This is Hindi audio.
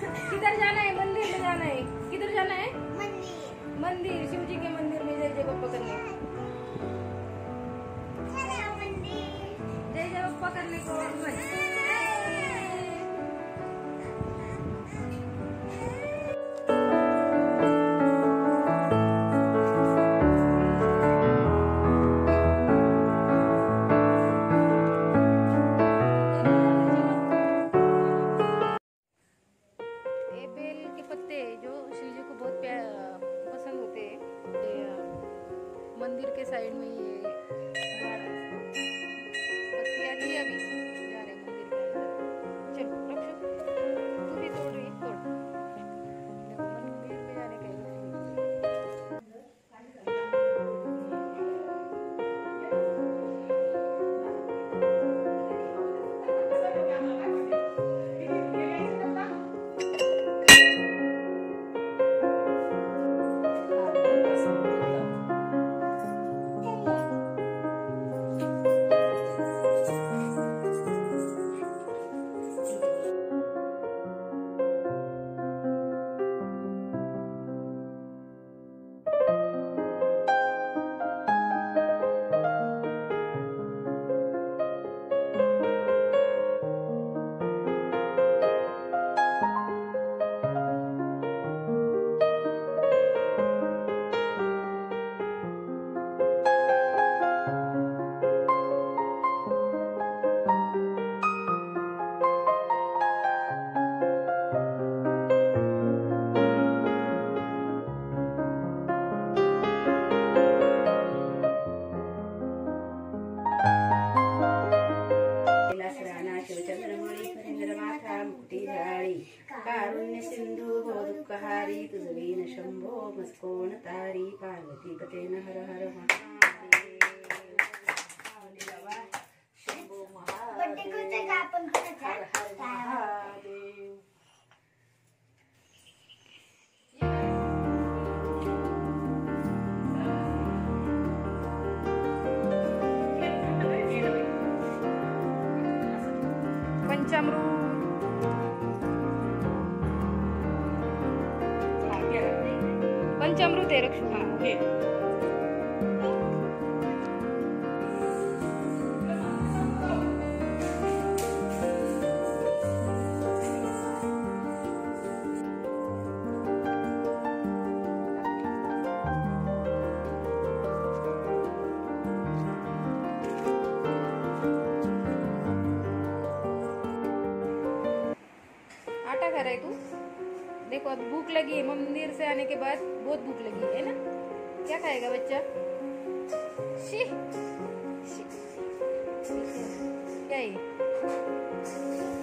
किधर जाना है? मंदिर में जाना है। किधर जाना है? मंदिर, शिव जी के मंदिर में जय जय बप्पा करने। जय जय बप्पा करने को मंदिर के साइड में ये पत्तियां ली अभी जा रहे मंदिर के अंदर। चल रक्षु, तू भी तोड़ रही तोड़। देखो मंदिर में जाने के कारुण्य सिंधु दुःखहारी तुझवीन शंभो मस्कोण तारी पार्वती पते हर हर शंभो महादेव हर हर महादेव। पंचामृत पंचामृत है रक्षु। हाँ आटा खा रहा है तू? देखो अब भूख लगी है, मंदिर से आने के बाद बहुत भूख लगी है ना। क्या खाएगा बच्चा? शी, शी, क्या है?